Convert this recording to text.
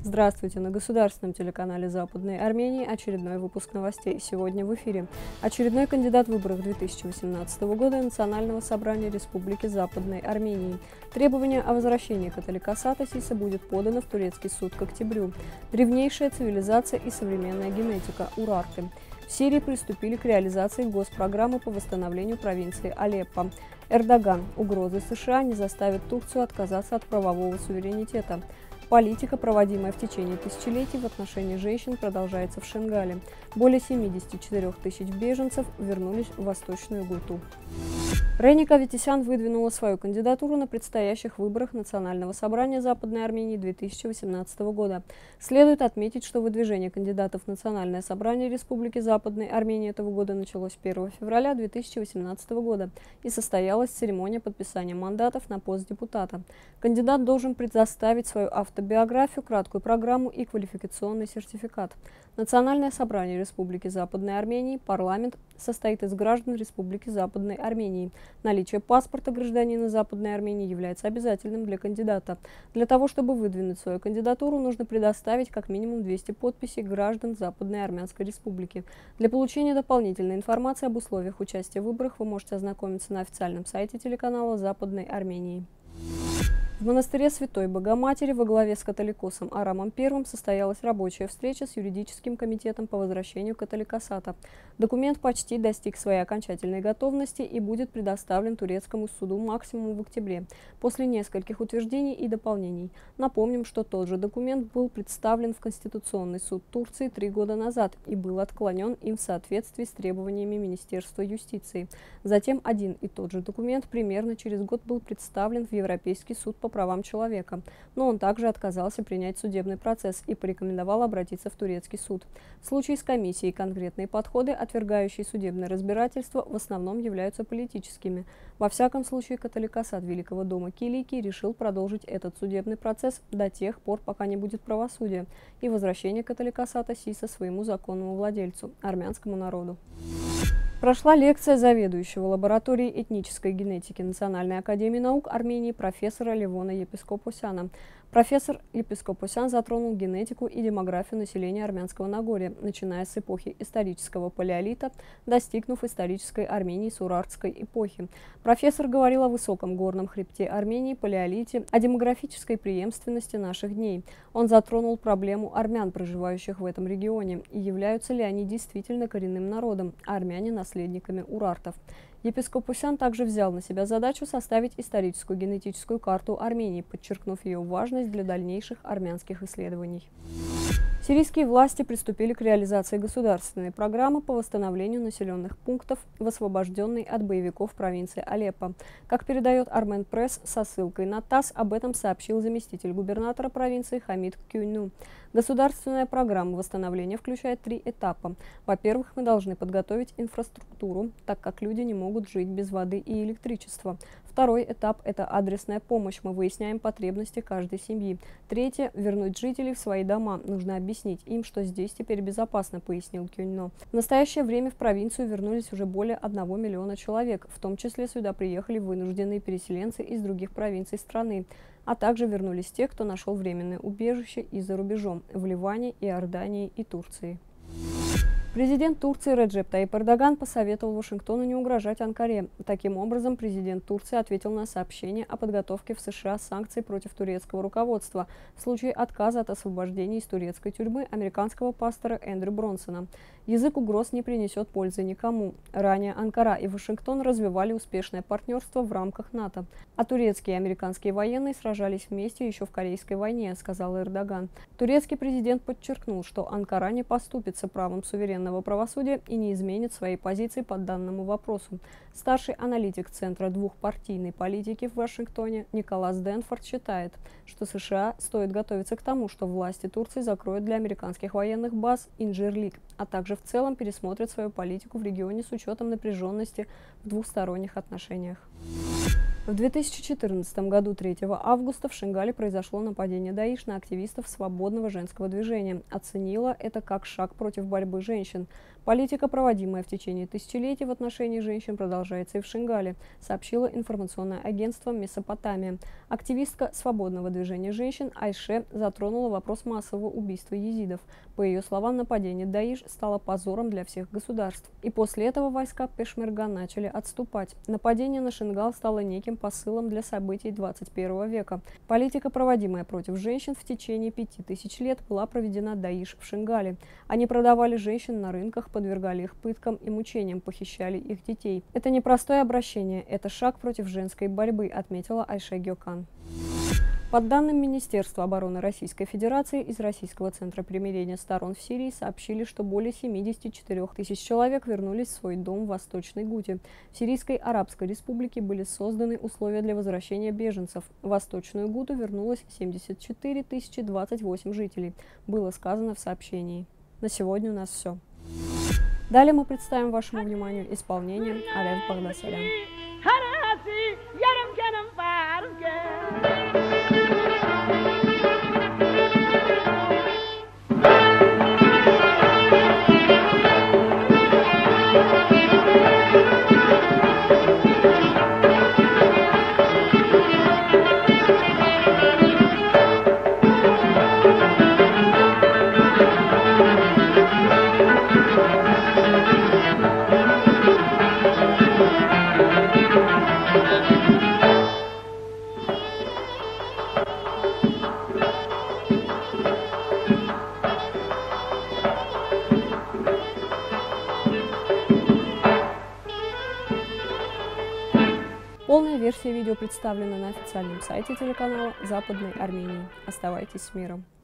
Здравствуйте! На государственном телеканале Западной Армении очередной выпуск новостей. Сегодня в эфире. Очередной кандидат в выборах 2018 года Национального собрания Республики Западной Армении. Требование о возвращении католикосата Сиса будет подано в турецкий суд к октябрю. Древнейшая цивилизация и современная генетика – Урарты. В Сирии приступили к реализации госпрограммы по восстановлению провинции Алеппо. Эрдоган. Угрозы США не заставят Турцию отказаться от правового суверенитета. Политика, проводимая в течение тысячелетий в отношении женщин, продолжается в Шенгале. Более 74 тысяч беженцев вернулись в Восточную Гуту. Реника Аветисян выдвинула свою кандидатуру на предстоящих выборах Национального собрания Западной Армении 2018 года. Следует отметить, что выдвижение кандидатов в Национальное собрание Республики Западной Армении этого года началось 1 февраля 2018 года и состоялась церемония подписания мандатов на пост депутата. Кандидат должен предоставить свою автобиографию, краткую программу и квалификационный сертификат. Национальное собрание Республики Западной Армении, парламент, состоит из граждан Республики Западной Армении. Наличие паспорта гражданина Западной Армении является обязательным для кандидата. Для того, чтобы выдвинуть свою кандидатуру, нужно предоставить как минимум 200 подписей граждан Западной Армянской Республики. Для получения дополнительной информации об условиях участия в выборах вы можете ознакомиться на официальном сайте телеканала Западной Армении. В монастыре Святой Богоматери во главе с католикосом Арамом I состоялась рабочая встреча с юридическим комитетом по возвращению католикосата. Документ почти достиг своей окончательной готовности и будет предоставлен турецкому суду максимум в октябре, после нескольких утверждений и дополнений. Напомним, что тот же документ был представлен в Конституционный суд Турции 3 года назад и был отклонен им в соответствии с требованиями Министерства юстиции. Затем один и тот же документ примерно через год был представлен в Европейский суд по правам человека, но он также отказался принять судебный процесс и порекомендовал обратиться в турецкий суд. В случае с комиссией конкретные подходы, отвергающие судебное разбирательство, в основном являются политическими. Во всяком случае, католикосат Великого дома Киликии решил продолжить этот судебный процесс до тех пор, пока не будет правосудия и возвращения католикосата Сиса своему законному владельцу – армянскому народу. Прошла лекция заведующего лабораторией этнической генетики Национальной академии наук Армении профессора Левона Епископосяна. Профессор Епископосян затронул генетику и демографию населения Армянского Нагорья, начиная с эпохи исторического палеолита, достигнув исторической Армении с урартской эпохи. Профессор говорил о высоком горном хребте Армении, палеолите, о демографической преемственности наших дней. Он затронул проблему армян, проживающих в этом регионе, и являются ли они действительно коренным народом, а армяне – наследниками урартов. Епископосян также взял на себя задачу составить историческую генетическую карту Армении, подчеркнув ее важность для дальнейших армянских исследований. Сирийские власти приступили к реализации государственной программы по восстановлению населенных пунктов в освобожденной от боевиков провинции Алеппо. Как передает Армен Пресс со ссылкой на ТАСС, об этом сообщил заместитель губернатора провинции Хамид Кюйну. Государственная программа восстановления включает 3 этапа. Во-первых, мы должны подготовить инфраструктуру, так как люди не могут жить без воды и электричества. Второй этап – это адресная помощь. Мы выясняем потребности каждой семьи. Третье – вернуть жителей в свои дома. Нужно объяснить им, что здесь теперь безопасно, пояснил Кюньно. В настоящее время в провинцию вернулись уже более 1 миллиона человек. В том числе сюда приехали вынужденные переселенцы из других провинций страны, а также вернулись те, кто нашел временное убежище и за рубежом – в Ливане, Иордании и Турции. Президент Турции Реджеп Таyyip Эрдоган посоветовал Вашингтону не угрожать Анкаре. Таким образом, президент Турции ответил на сообщение о подготовке в США санкций против турецкого руководства в случае отказа от освобождения из турецкой тюрьмы американского пастора Эндрю Бронсона. Язык угроз не принесет пользы никому. Ранее Анкара и Вашингтон развивали успешное партнерство в рамках НАТО, а турецкие и американские военные сражались вместе еще в Корейской войне, сказал Эрдоган. Турецкий президент подчеркнул, что Анкара не поступится правом суверенного правосудия и не изменит своей позиции по данному вопросу. Старший аналитик Центра двухпартийной политики в Вашингтоне Николас Денфорд считает, что США стоит готовиться к тому, что власти Турции закроют для американских военных баз Инжирлик, а также в целом пересмотрят свою политику в регионе с учетом напряженности в двухсторонних отношениях. В 2014 году 3 августа в Шингале произошло нападение Даиш на активистов свободного женского движения. Оценила это как шаг против борьбы женщин. Политика, проводимая в течение тысячелетий в отношении женщин, продолжается и в Шингале, сообщило информационное агентство «Месопотамия». Активистка свободного движения женщин Айше затронула вопрос массового убийства езидов. По ее словам, нападение Даиш стало позором для всех государств. И после этого войска Пешмерга начали отступать. Нападение на Шингал стало неким посылом для событий 21 века. Политика, проводимая против женщин в течение 5000 лет, была проведена Даиш в Шингале. Они продавали женщин на рынках, подвергали их пыткам и мучениям, похищали их детей. Это непростое обращение, это шаг против женской борьбы, отметила Айше Гёкан. По данным Министерства обороны Российской Федерации, из Российского центра примирения сторон в Сирии сообщили, что более 74 тысяч человек вернулись в свой дом в Восточной Гуте. В Сирийской Арабской Республике были созданы условия для возвращения беженцев. В Восточную Гуту вернулось 74 028 жителей, было сказано в сообщении. На сегодня у нас все. Далее мы представим вашему вниманию исполнение Арев Багдасарян. Полная версия видео представлена на официальном сайте телеканала Западной Армении. Оставайтесь с миром.